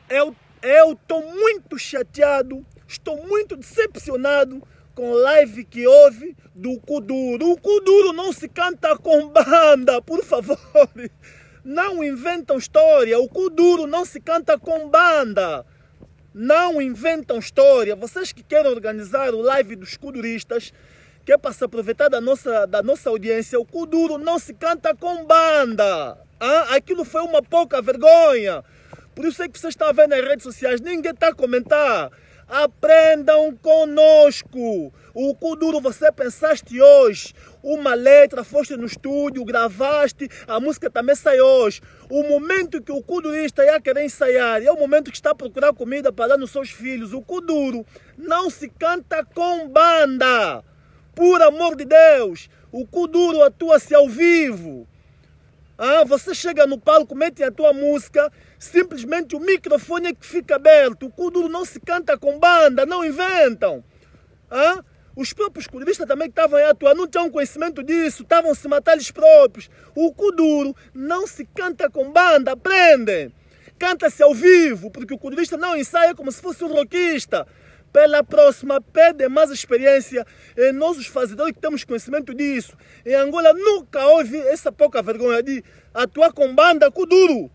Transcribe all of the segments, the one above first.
Eu estou muito chateado, estou muito decepcionado com a live que houve do Kuduro. O Kuduro não se canta com banda, por favor. Não inventam história. O Kuduro não se canta com banda. Não inventam história. Vocês que querem organizar o live dos kuduristas, que é para se aproveitar da nossa audiência, o Kuduro não se canta com banda. Aquilo foi uma pouca vergonha. Por isso é que vocês estão vendo nas redes sociais, ninguém está a comentar. Aprendam conosco. O Kuduro, você pensaste hoje uma letra, foste no estúdio, gravaste, a música também sai hoje. O momento que o kudurista ia querer ensaiar, é o momento que está a procurar comida para dar nos seus filhos. O Kuduro não se canta com banda. Por amor de Deus, o Kuduro atua-se ao vivo. Você chega no palco, mete a tua música, simplesmente o microfone é que fica aberto. O Kuduro não se canta com banda, não inventam. Os próprios kuduristas também que estavam a atuar não tinham conhecimento disso, estavam a se matar eles próprios. O Kuduro não se canta com banda, aprendem. Canta-se ao vivo, porque o kudurista não ensaia como se fosse um rockista. Pela próxima, pede mais experiência. E nós, os fazedores, que temos conhecimento disso. Em Angola, nunca houve essa pouca vergonha de atuar com banda Kuduro.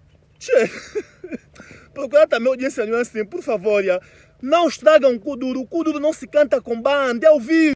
Procurar também audiência assim, por favor. Não estragam o Kuduro. O Kuduro não se canta com banda, é ao vivo.